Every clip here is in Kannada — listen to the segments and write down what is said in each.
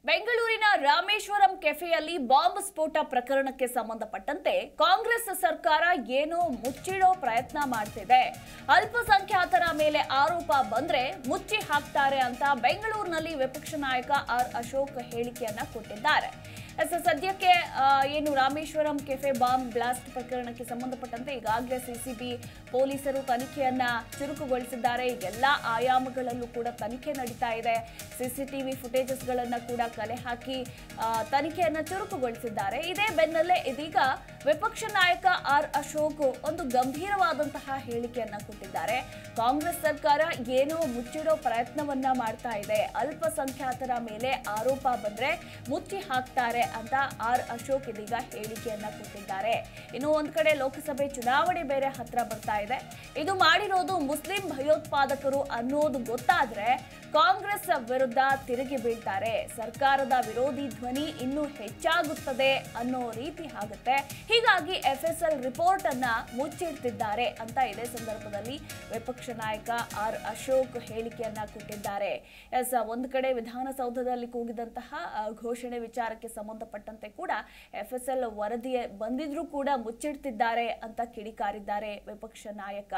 ಬೆಂಗಳೂರಿನ ರಾಮೇಶ್ವರಂ ಕೆಫೆಯಲ್ಲಿ ಬಾಂಬ್ ಸ್ಫೋಟ ಪ್ರಕರಣಕ್ಕೆ ಸಂಬಂಧಪಟ್ಟಂತೆ ಕಾಂಗ್ರೆಸ್ ಸರ್ಕಾರ ಏನೋ ಮುಚ್ಚಿಡೋ ಪ್ರಯತ್ನ ಮಾಡ್ತಿದೆ. ಅಲ್ಪಸಂಖ್ಯಾತರ ಮೇಲೆ ಆರೋಪ ಬಂದ್ರೆ ಮುಚ್ಚಿ ಹಾಕ್ತಾರೆ ಅಂತ ಬೆಂಗಳೂರಿನಲ್ಲಿ ವಿಪಕ್ಷ ನಾಯಕ ಆರ್ ಅಶೋಕ್ ಹೇಳಿಕೆಯನ್ನ ಕೊಟ್ಟಿದ್ದಾರೆ. ಸದ್ಯಕ್ಕೆ ಏನು ರಾಮೇಶ್ವರಂ ಕೆಫೆ ಬಾಂಬ್ ಬ್ಲಾಸ್ಟ್ ಪ್ರಕರಣಕ್ಕೆ ಸಂಬಂಧಪಟ್ಟಂತೆ ಈಗಾಗಲೇ ಸಿಸಿಬಿ ಪೊಲೀಸರು ತನಿಖೆಯನ್ನ ಚುರುಕುಗೊಳಿಸಿದ್ದಾರೆ. ಎಲ್ಲಾ ಆಯಾಮಗಳಲ್ಲೂ ಕೂಡ ತನಿಖೆ ನಡೀತಾ ಇದೆ. ಸಿಸಿಟಿವಿ ಫುಟೇಜಸ್ ಗಳನ್ನ ಕೂಡ ಕಲೆ ಹಾಕಿ ತನಿಖೆಯನ್ನ ಚುರುಕುಗೊಳಿಸಿದ್ದಾರೆ. ಇದೇ ಬೆನ್ನಲ್ಲೇ ಇದೀಗ ವಿಪಕ್ಷ ನಾಯಕ ಆರ್ ಅಶೋಕ್ ಒಂದು ಗಂಭೀರವಾದಂತಹ ಹೇಳಿಕೆಯನ್ನ ಕೊಟ್ಟಿದ್ದಾರೆ. ಕಾಂಗ್ರೆಸ್ ಸರ್ಕಾರ ಏನೋ ಮುಚ್ಚಿಡೋ ಪ್ರಯತ್ನವನ್ನ ಮಾಡ್ತಾ ಇದೆ. ಅಲ್ಪಸಂಖ್ಯಾತರ ಮೇಲೆ ಆರೋಪ ಬಂದ್ರೆ ಮುಚ್ಚಿ ಹಾಕ್ತಾರೆ ಅಂತ ಆರ್ ಅಶೋಕ್ ಇದೀಗ ಹೇಳಿಕೆಯನ್ನ ಕೊಟ್ಟಿದ್ದಾರೆ. ಇನ್ನು ಒಂದ್ ಕಡೆ ಲೋಕಸಭೆ ಚುನಾವಣೆ ಬೇರೆ ಹತ್ರ ಬರ್ತಾ ಇದೆ. ಇದು ಮಾಡಿರೋದು ಮುಸ್ಲಿಂ ಭಯೋತ್ಪಾದಕರು ಅನ್ನೋದು ಗೊತ್ತಾದ್ರೆ ಕಾಂಗ್ರೆಸ್ ವಿರುದ್ಧ ತಿರುಗಿ ಬೀಳ್ತಾರೆ. ಸರ್ಕಾರದ ವಿರೋಧಿ ಧ್ವನಿ ಇನ್ನೂ ಹೆಚ್ಚಾಗುತ್ತದೆ ಅನ್ನೋ ರೀತಿ ಆಗುತ್ತೆ. ಹೀಗಾಗಿ FSL ರಿಪೋರ್ಟ್ ಅನ್ನ ಮುಚ್ಚಿಡ್ತಿದ್ದಾರೆ ಅಂತ ಇದೇ ಸಂದರ್ಭದಲ್ಲಿ ವಿಪಕ್ಷ ನಾಯಕ ಆರ್ ಅಶೋಕ್ ಹೇಳಿಕೆಯನ್ನ ಕೊಟ್ಟಿದ್ದಾರೆ. ಒಂದು ಕಡೆ ವಿಧಾನಸೌಧದಲ್ಲಿ ಕೂಗಿದಂತಹ ಘೋಷಣೆ ವಿಚಾರಕ್ಕೆ ಸಂಬಂಧಪಟ್ಟಂತೆ ಕೂಡ FSL ವರದಿ ಬಂದಿದ್ರೂ ಕೂಡ ಮುಚ್ಚಿಡ್ತಿದ್ದಾರೆ ಅಂತ ಕಿಡಿಕಾರಿದ್ದಾರೆ ವಿಪಕ್ಷ ನಾಯಕ.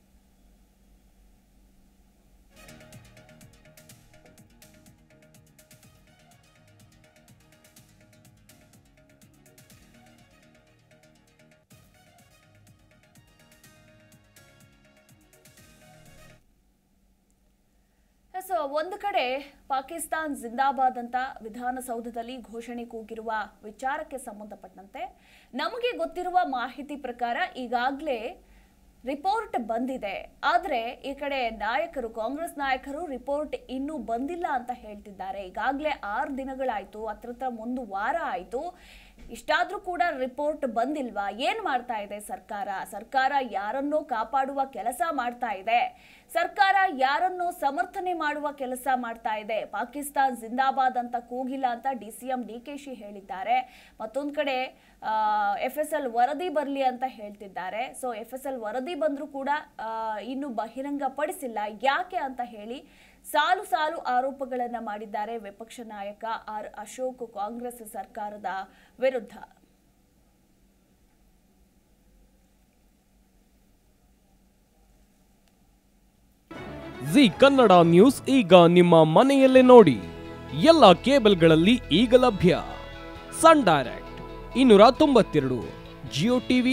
ಒಂದು ಕಡೆ ಪಾಕಿಸ್ತಾನ್ ಜಿಂದಾಬಾದ್ ಅಂತ ವಿಧಾನಸೌಧದಲ್ಲಿ ಘೋಷಣೆ ಕೂಗಿರುವ ವಿಚಾರಕ್ಕೆ ಸಂಬಂಧಪಟ್ಟಂತೆ ನಮಗೆ ಗೊತ್ತಿರುವ ಮಾಹಿತಿ ಪ್ರಕಾರ ಈಗಾಗಲೇ ರಿಪೋರ್ಟ್ ಬಂದಿದೆ. ಆದ್ರೆ ಈ ಕಡೆ ನಾಯಕರು, ಕಾಂಗ್ರೆಸ್ ನಾಯಕರು ರಿಪೋರ್ಟ್ ಇನ್ನೂ ಬಂದಿಲ್ಲ ಅಂತ ಹೇಳ್ತಿದ್ದಾರೆ. ಈಗಾಗಲೇ 6 ದಿನಗಳಾಯ್ತು, ಹತ್ರ 1 ವಾರ ಆಯ್ತು. ಇಷ್ಟಾದ್ರೂ ಕೂಡ ರಿಪೋರ್ಟ್ ಬಂದಿಲ್ವಾ? ಏನ್ ಮಾಡ್ತಾ ಇದೆ ಸರ್ಕಾರ? ಸರ್ಕಾರ ಯಾರನ್ನೋ ಕಾಪಾಡುವ ಕೆಲಸ ಮಾಡ್ತಾ ಇದೆ. ಸರ್ಕಾರ ಯಾರನ್ನೋ ಸಮರ್ಥನೆ ಮಾಡುವ ಕೆಲಸ ಮಾಡ್ತಾ ಇದೆ. ಪಾಕಿಸ್ತಾನ್ ಜಿಂದಾಬಾದ್ ಅಂತ ಕೂಗಿಲ್ಲ ಅಂತ DCM DKC ಹೇಳಿದ್ದಾರೆ. ಮತ್ತೊಂದ್ ಕಡೆ FSL ವರದಿ ಬರಲಿ ಅಂತ ಹೇಳ್ತಿದ್ದಾರೆ. ಸೊ FSL ವರದಿ ಬಂದ್ರೂ ಕೂಡ ಇನ್ನು ಬಹಿರಂಗ ಪಡಿಸಿಲ್ಲ. ಯಾಕೆ ಅಂತ ಹೇಳಿ ಸಾಲು ಸಾಲು ಆರೋಪಗಳನ್ನ ಮಾಡಿದ್ದಾರೆ ವಿಪಕ್ಷ ನಾಯಕ ಆರ್ ಅಶೋಕ್ ಕಾಂಗ್ರೆಸ್ ಸರ್ಕಾರದ ವಿರುದ್ಧ. ಜಿ ಕನ್ನಡ ನ್ಯೂಸ್ ಈಗ ನಿಮ್ಮ ಮನೆಯಲ್ಲೇ ನೋಡಿ. ಎಲ್ಲ ಕೇಬಲ್ಗಳಲ್ಲಿ ಈಗ ಲಭ್ಯ. Sun Direct 292, Jio TV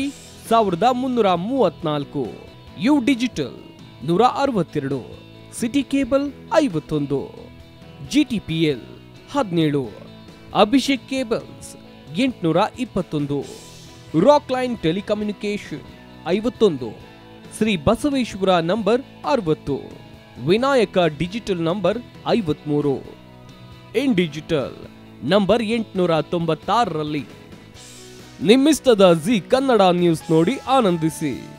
1334, U digital 162, city cable 51, GTPL 17, Abhishek cables 821, rock line telecommunication 51, Shri Basaveshwara number 60, Vinayaka digital number 53, in digital number 896ರಲ್ಲಿ. ನಿಮ್ಮಿಸ್ತದ ಜಿ ಕನ್ನಡ ನ್ಯೂಸ್ ನೋಡಿ ಆನಂದಿಸಿ.